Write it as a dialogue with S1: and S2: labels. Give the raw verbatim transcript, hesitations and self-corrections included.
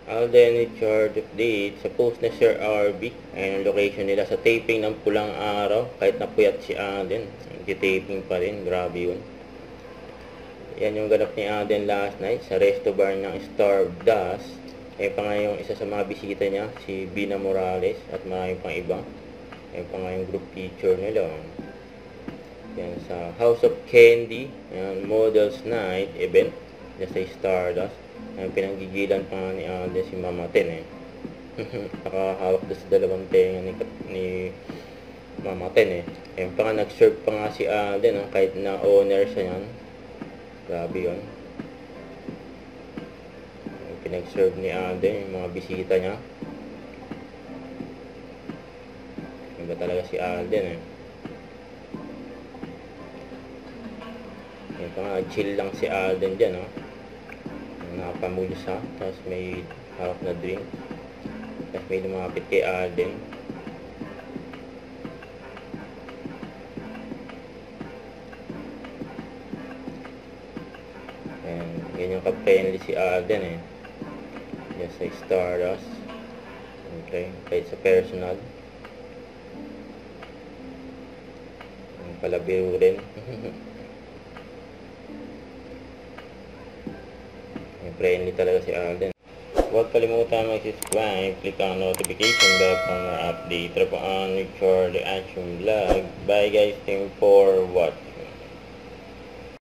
S1: Alden Richard update sa post na Sir R B. Ayan ang location nila sa taping ng Pulang Araw. Kahit napuyat si Alden, nagtitaping pa rin. Grabe yun. Yan yung ganap ni Alden last night sa resto bar ng Stardust. Ayan pa nga yung isa sa mga bisita niya, si Bina Morales, at marami pang iba. Ayan pa nga yung group picture nila. Yan sa House of Candy, ayan, Models Night event sa Stardust. Ayan, pinanggigilan pa nga ni Alden si Mama Ten eh. Nakahawak doon sa dalawang tenga ni, ni Mama Ten eh. Ayan pa nga, nag-serve pa nga si Alden, oh, kahit na owner siya yan. Grabe yun. Ayan, pinag-serve ni Alden yung mga bisita niya. Iba talaga si Alden eh. Ayan pa nga, chill lang si Alden dyan, oh. Nakapamulsa, tapos may hawak na drink, tapos may lumapit kay Alden. Ayan, ganyan ka-friendly si Alden eh. Yan sa Stardust. Okay, kahit sa personal. Ang palabiro rin. Friendly talaga si Alden. Huwag kalimutan mag-subscribe, click ang notification bell for more update. Tara po ang Richard Action Vlog. Bye guys, thank you for watching.